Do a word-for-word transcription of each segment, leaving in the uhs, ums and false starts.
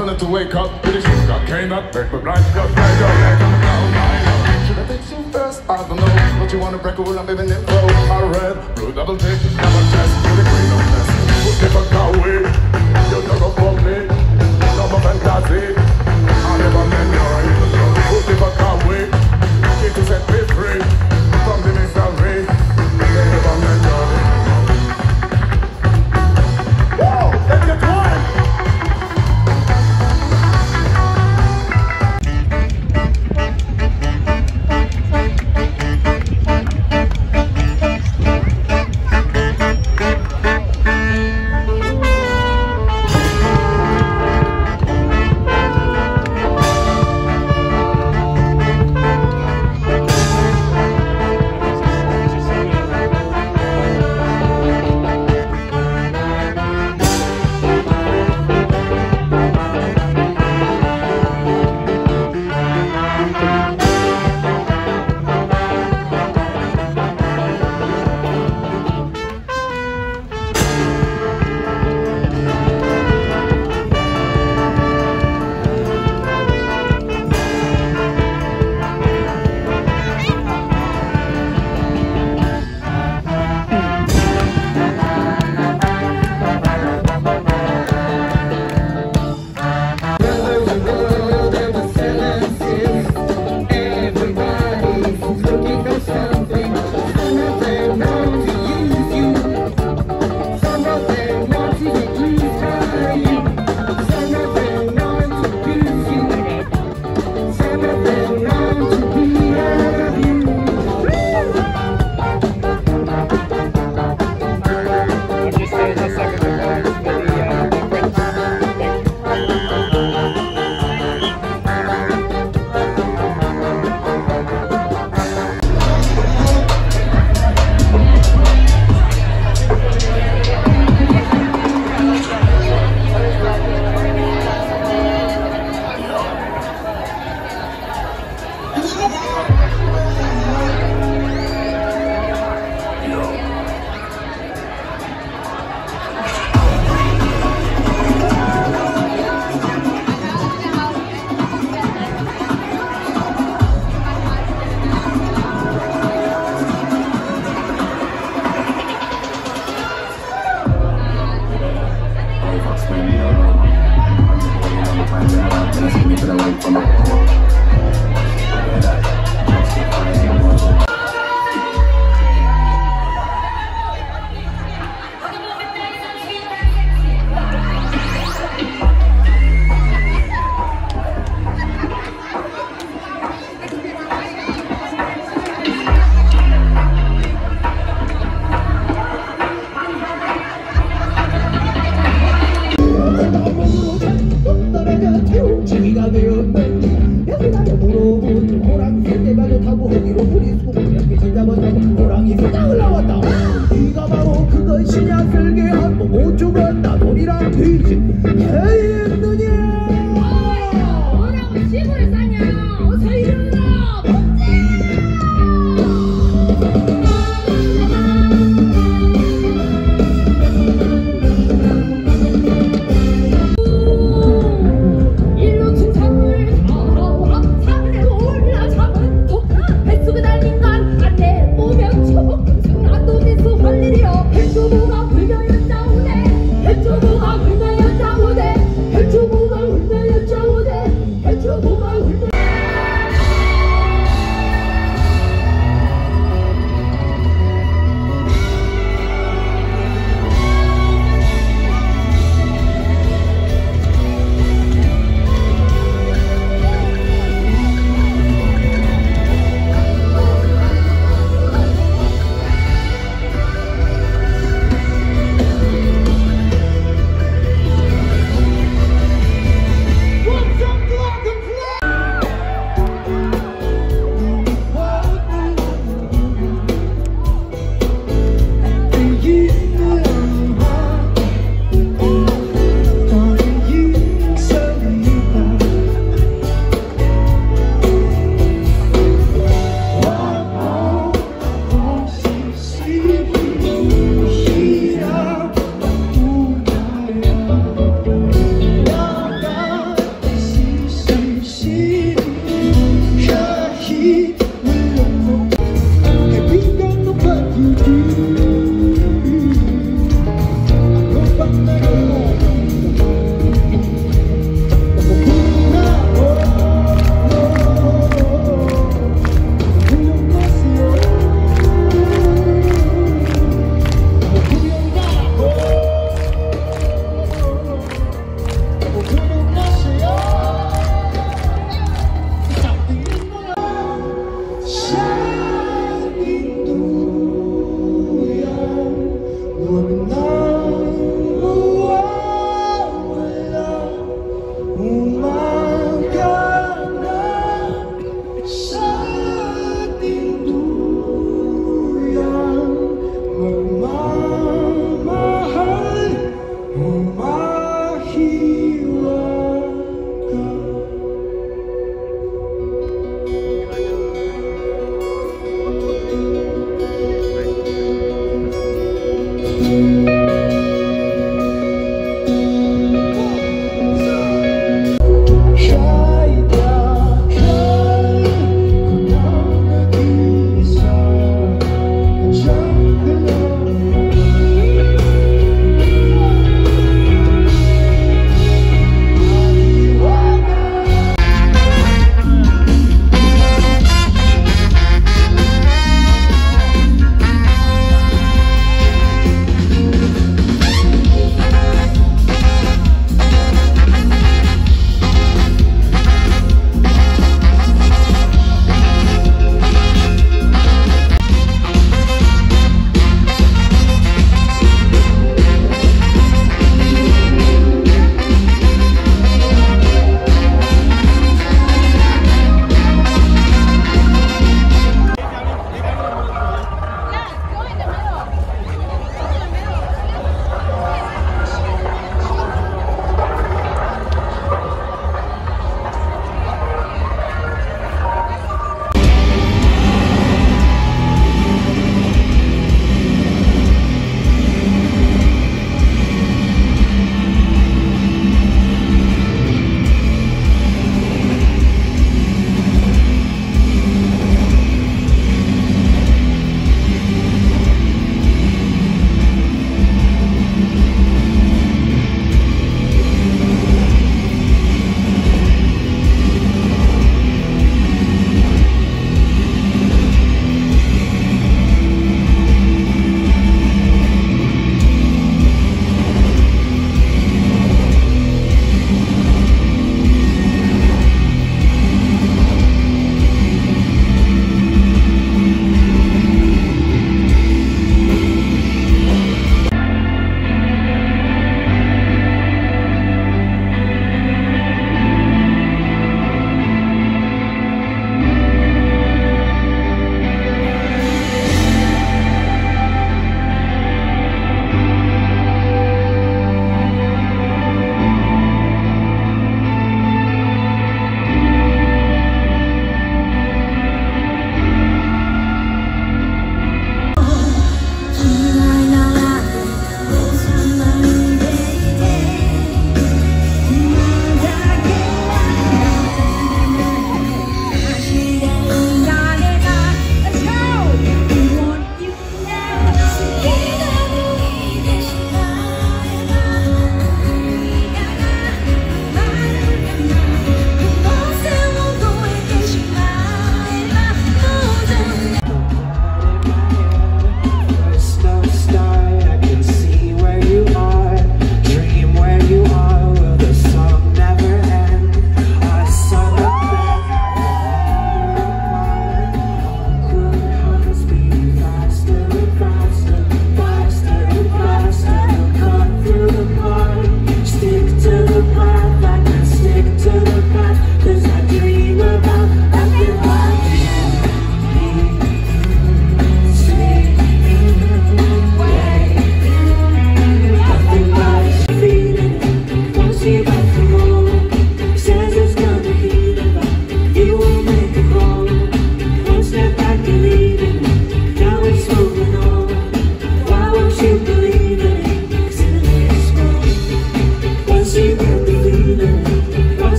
Faster to wake up, with the sugar came up, break my blind, just break your leg, no, should I fix you first? I don't know, but you wanna break a rule, I'm living in flow. I read, blue double tick, double chest, to the queen of mess. Put the fuck away, you don't go for me, no more fantasy. I never meant your put the fuck away, get to set me free, from the misery, they never meant your whoa, let's get one!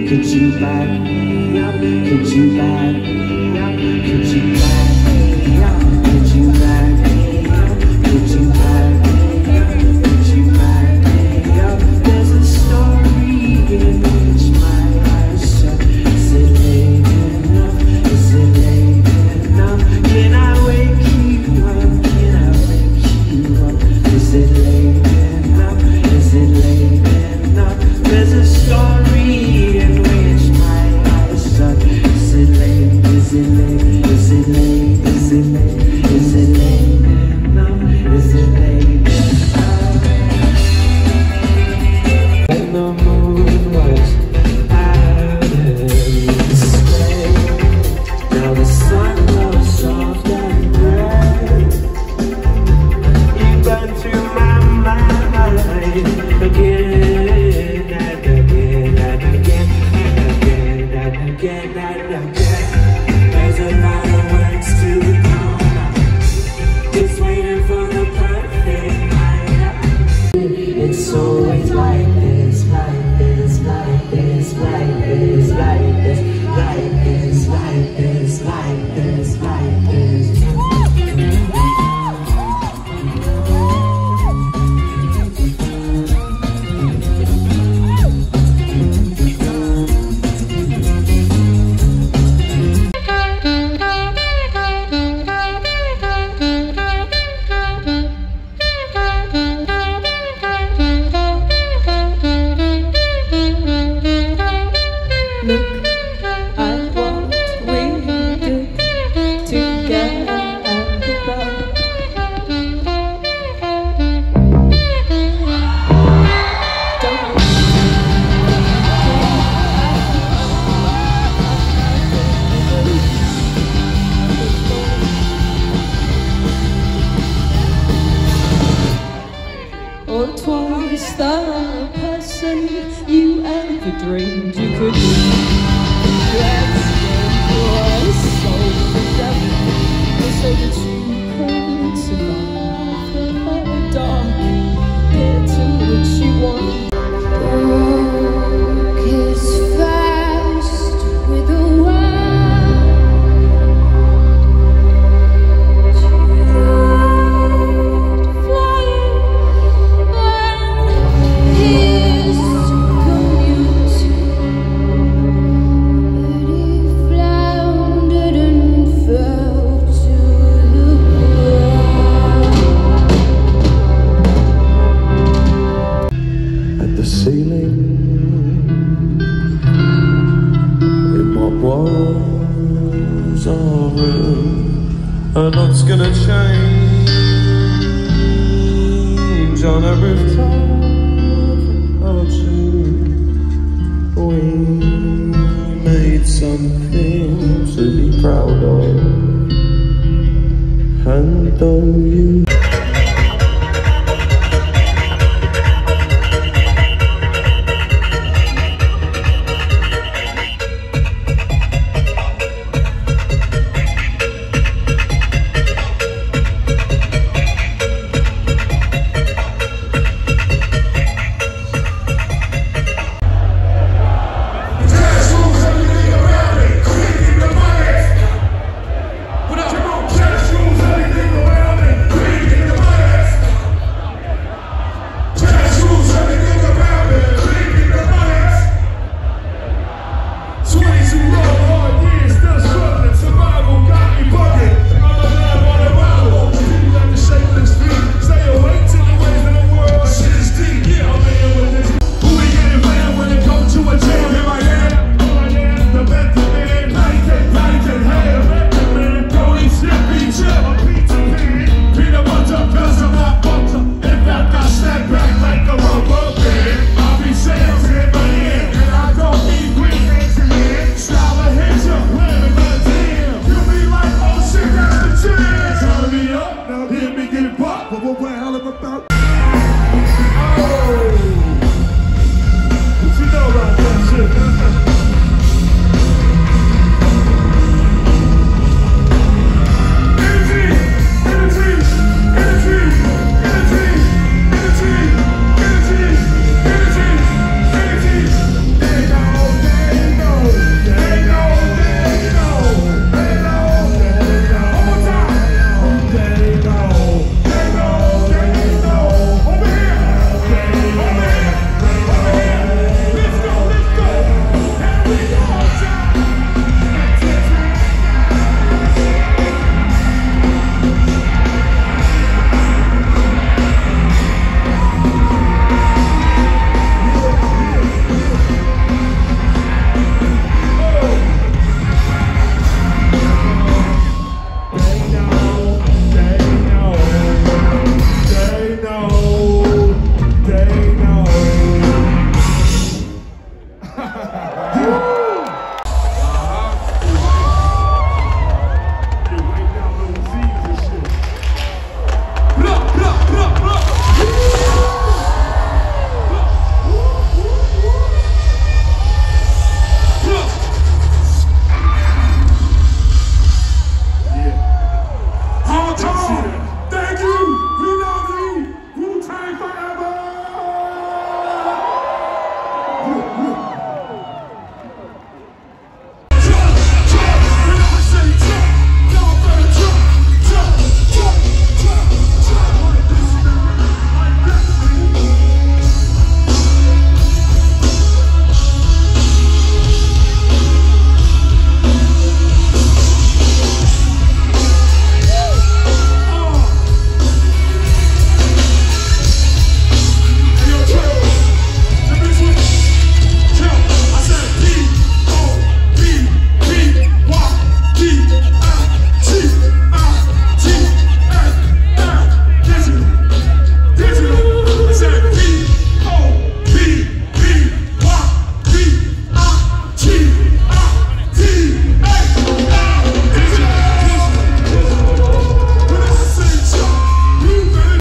Could you back me up? Could you back me up? Could you back me up? Could you back me up? Could you back me up? Could you back me up? There's a story in which my eyes shut. Is it late enough? Is it late enough? Can I wake you up? Can I wake you up? Is it late enough? Is it late enough? There's a story in which my eyes shut. Is it late? Is it late? Is it late? Is it late? Is it late enough? Is it late enough? When the moon was out of sway, now the sun goes soft and bright. You burn through my mind again and again and again and again and again and again. There's a lot of words to come out, just waiting for the perfect night. It's always like this, like this, like this, like this, like this, like this, like this, like this, like this. Look at what we did to get above. Don't or twice the person you ever dreamed you could be. Let's go so the devil, so that you could survive the dark pit in which you want. Walk is fast with the wind. The ceiling in what was our room, a lot's gonna change on a rooftop or two. We made something to be proud of, and though you